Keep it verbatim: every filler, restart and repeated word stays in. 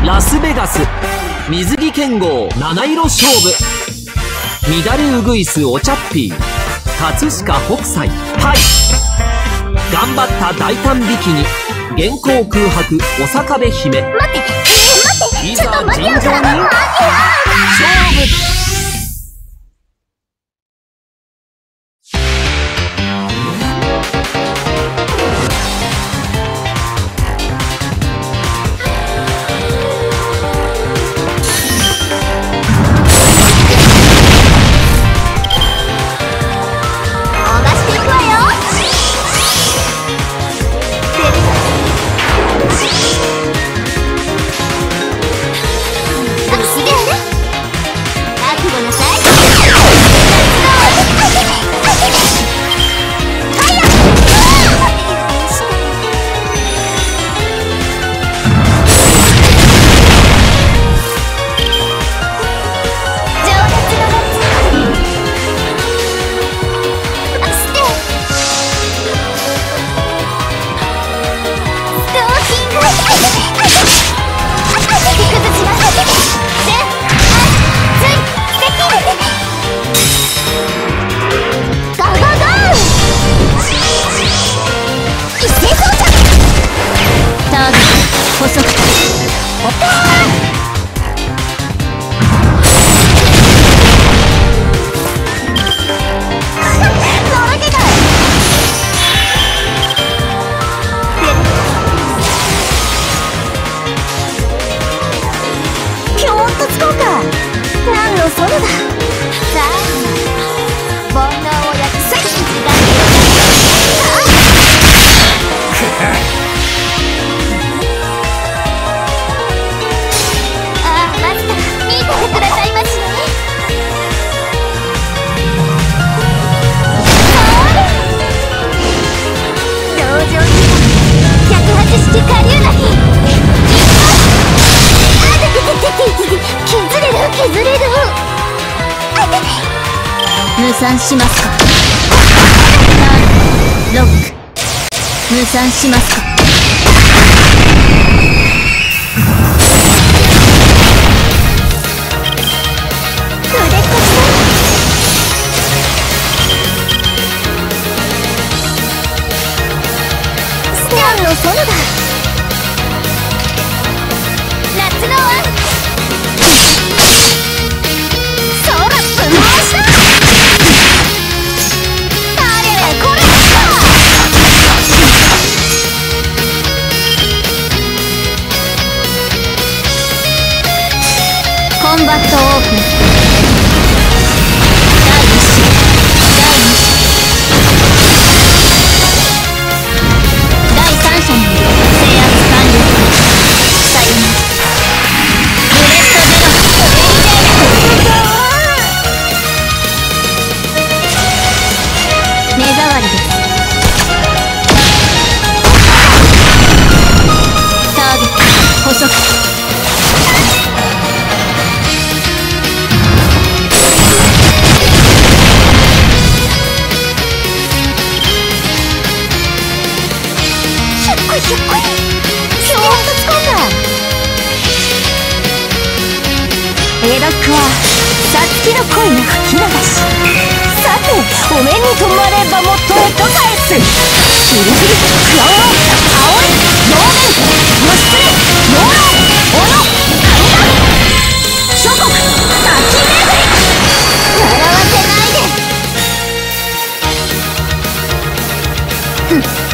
ラスベガス水着剣豪七色勝負。乱れうぐいすお茶っぴー葛飾北斎。はい、頑張った大胆ビキニ原稿空白お坂部姫。 待って、えー、待って、ちょっと待ってよ。 いざ尋常に勝負。 無産しますか。ロック無産しますか。腕っこステアンのソロだ。夏のワンコンバットオープン。だいいっ種だいに種だいさん者に制圧完了。さよならブレッドゼノ目障りです。ターゲット捕捉。エロックはさつきの恋の吹き流し。さてお目に留まればもとへと返す。ヒリヒリ不安を青い両面義経養老小野神田諸国滝巡り。笑わせないで。ふん